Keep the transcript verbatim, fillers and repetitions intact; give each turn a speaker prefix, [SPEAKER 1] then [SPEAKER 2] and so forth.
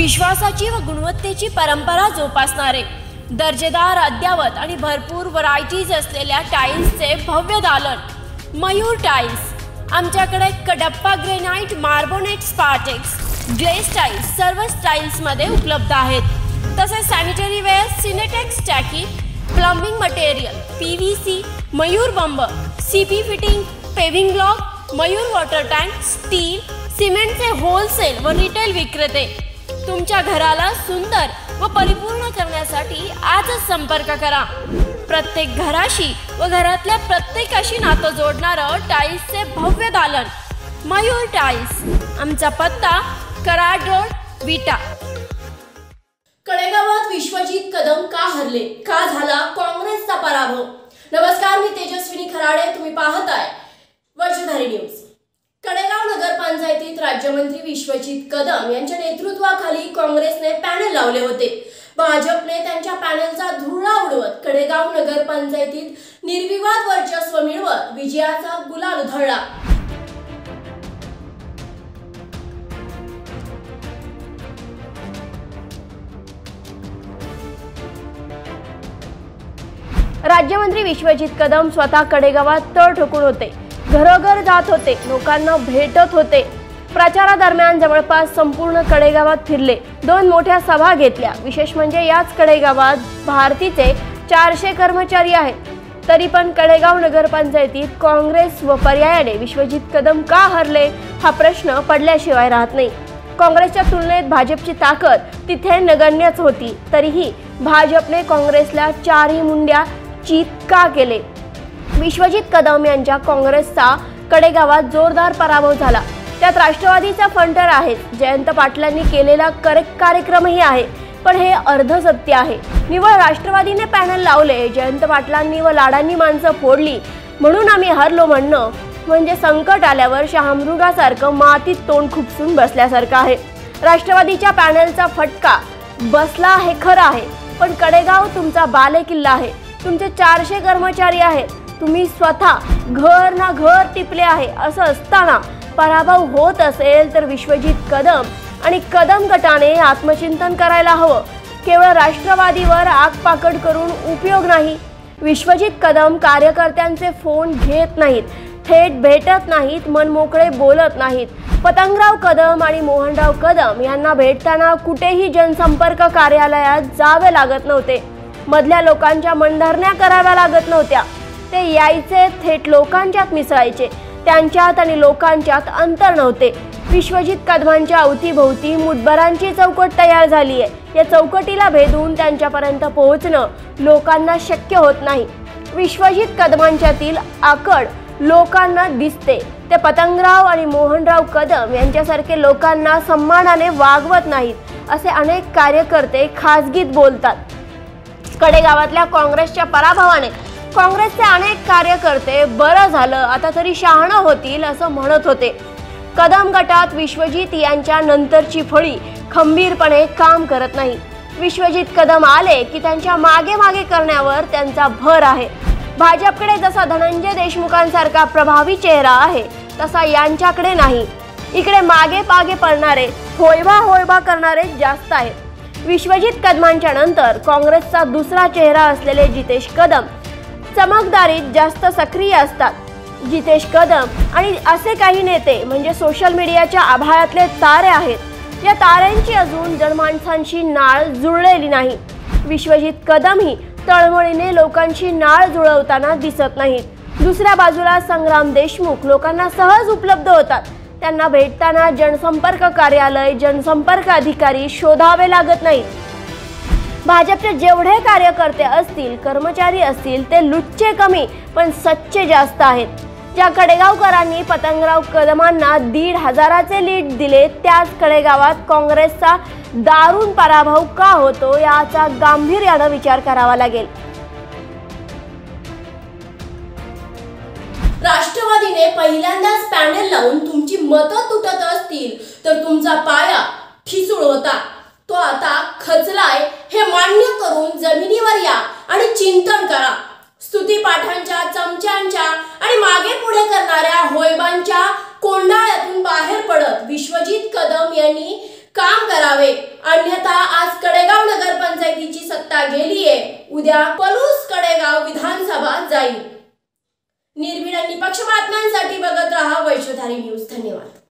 [SPEAKER 1] विश्वासाची व गुणवत्तेची परंपरा जोपासणारे, दर्जेदार, अद्यावत आणि भरपूर व्हरायटीज असलेल्या टाइल्सचे भव्य दालन मयूर टाइल्स। आमच्याकडे Kadappa granite, marbonite, Spartex, glaze tiles सर्व स्टाइल्समध्ये उपलब्ध आहेत। तसेच सॅनिटरी वेअर, सिनेटेक्स टाकी, प्लंबिंग मटेरियल, पीव्हीसी, मयूर बंब, CP fitting, paving block, Mayur water tank, steel, सिमेंटचे होलसेल व रिटेल विक्रेते। तुमच्या घराला सुंदर व परिपूर्ण करण्यासाठी आजच संपर्क करा। प्रत्येक घराशी व घरातल्या प्रत्येकाशी नातं जोडणारं टाइल्सचे भव्य दालन मयूर टाइल्स। आमचा पत्ता कराड रोड, विटा। कडेगावात विश्वजित कदम का हरले? का झाला काँग्रेसचा पराभव? नमस्कार, मी तेजस्विनी खराडे, तुम्ही पाहताय वर्षधारी न्यूज। कडेगाव नगरपंचायतीत राज्यमंत्री विश्वजित कदम यांच्या नेतृत्वाखाली काँग्रेसने पॅनल लावले होते। भाजपने त्यांच्या पॅनलचा धुळा उडवत कडेगाव नगरपंचायतीत निर्विवाद वर्चस्व मिळवत विजयाचा गुलाल उधळला। राज्यमंत्री विश्वजित कदम स्वतः कडेगावात तळ ठोकून होते, घरोघर जात होते, लोकांना भेटत होते। प्रचारादरम्यान जवळपास संपूर्ण कडेगावात फिरले, दोन मोठ्या सभा घेतल्या। विशेष म्हणजे याच कडेगावात भारतीचे चारशे कर्मचारी आहेत। तरी पण कडेगाव नगरपंचायतीत काँग्रेस व पर्यायाने विश्वजित कदम का हरले हा प्रश्न पडल्याशिवाय राहत नाही। काँग्रेसच्या तुलनेत भाजपची ताकद तिथे नगण्यच होती, तरीही भाजपने काँग्रेसला चारही मुंड्या चित का केले? विश्वजित कदम यांच्या काँग्रेसचा कडेगावात जोरदार पराभव झाला। त्यात राष्ट्रवादीचा फंटर आहे, जयंत पाटलांनी केलेला कार्यक्रमही आहे, पण हे अर्ध सत्य आहे। निवळ राष्ट्रवादीने पॅनल लावले, जयंत पाटलांनी व लाडांनी माणसं फोडली म्हणून आम्ही हरलो म्हणणं म्हणजे संकट आल्यावर शहामृगासारखं मातीत तोंड खुपसून बसल्यासारखं आहे। राष्ट्रवादीच्या पॅनलचा फटका बसला हे खरं आहे, पण कडेगाव तुमचा बालेकिल्ला आहे। तुमचे चारशे कर्मचारी आहेत, तुम्ही स्वतः घर ना घर टिपले आहे। असं असताना पराभव होत असेल तर विश्वजित कदम आणि कदम गटाने आत्मचिंतन करायला हवं। केवळ राष्ट्रवादीवर आगपाकड करून उपयोग नाही। विश्वजित कदम कार्यकर्त्यांचे फोन घेत नाहीत, थेट भेटत नाहीत, मनमोकळे बोलत नाहीत। पतंगराव कदम आणि मोहनराव कदम यांना भेटताना कुठेही जनसंपर्क कार्यालयात जावे लागत नव्हते, मधल्या लोकांच्या मनधरण्या कराव्या लागत नव्हत्या। ते यायचे, थेट लोकांच्यात मिसळायचे, त्यांच्यात आणि लोकांच्यात अंतर नव्हते। विश्वजित कदमांच्या अवतीभोवती मुठभरांची चौकट तयार झाली आहे। या चौकटीला भेदून त्यांच्यापर्यंत पोहोचणं लोकांना शक्य होत नाही। विश्वजित कदमांच्यातील आकड लोकांना दिसते, ते पतंगराव आणि मोहनराव कदम यांच्यासारखे लोकांना सन्मानाने वागवत नाहीत, असे अनेक कार्यकर्ते खासगीत बोलतात। कडेगावातल्या काँग्रेसच्या पराभवाने काँग्रेसचे अनेक कार्यकर्ते बरं झालं आता तरी शहाणं होतील असं म्हणत होते। कदम गटात विश्वजित यांच्या नंतरची फळी खंबीरपणे काम करत नाही। विश्वजित कदम आले की त्यांच्या मागे मागे करण्यावर त्यांचा भर आहे। भाजपकडे जसा धनंजय देशमुखांसारखा प्रभावी चेहरा आहे तसा यांच्याकडे नाही। इकडे मागे पागे पडणारे, होयबा होयबा करणारे जास्त आहेत। विश्वजित कदमांच्या नंतर काँग्रेसचा दुसरा चेहरा असलेले जितेश कदम चमकदारीत जास्त सक्रिय असतात। जितेश कदम आणि असे काही नेते म्हणजे सोशल मीडियाच्या आभाळातले तारे आहेत। या ताऱ्यांची अजून जनमानसांशी नाळ जुळलेली नाही। विश्वजित कदमही तळमळीने लोकांची नाळ जुळवताना दिसत नाहीत। दुसऱ्या बाजूला संग्राम देशमुख लोकांना सहज उपलब्ध होतात, त्यांना भेटताना जनसंपर्क कार्यालय, जनसंपर्क अधिकारी शोधावे लागत नाही। भाजपचे जेवढे कार्यकर्ते असतील, कर्मचारी असतील, ते लुच्चे कमी पण सच्चे जास्त आहेत। ज्या कडेगावकरांनी पतंगराव कदमांना दीड हजाराचे लीड दिले, त्याच कडेगावात काँग्रेसचा दारुण पराभव का होतो याचा गांभीर्याने विचार करावा लागेल।
[SPEAKER 2] राष्ट्रवादीने पहिल्यांदाच पॅनल लावून तुमची मतं तुटत असतील तर तुमचा पाया ठिसूळ होता, तो आता खचलाय हे मान्य करून जमिनीवर या आणि चिंतन करा। स्तुती पाठांच्या, चमच्यांच्या आणि मागे पुढे करणाऱ्या होयबांच्या कोंडाळ्यातून बाहेर पडत विश्वजित कदम यांनी काम करावे, अन्यथा आज कडेगाव नगरपंचायतीची सत्ता गेलीये, उद्या पलूस कडेगाव विधानसभा जाईल। निर्भीड आणि निष्पक्ष बातम्यांसाठी बघत रहा वैश्वधारी न्यूज। धन्यवाद।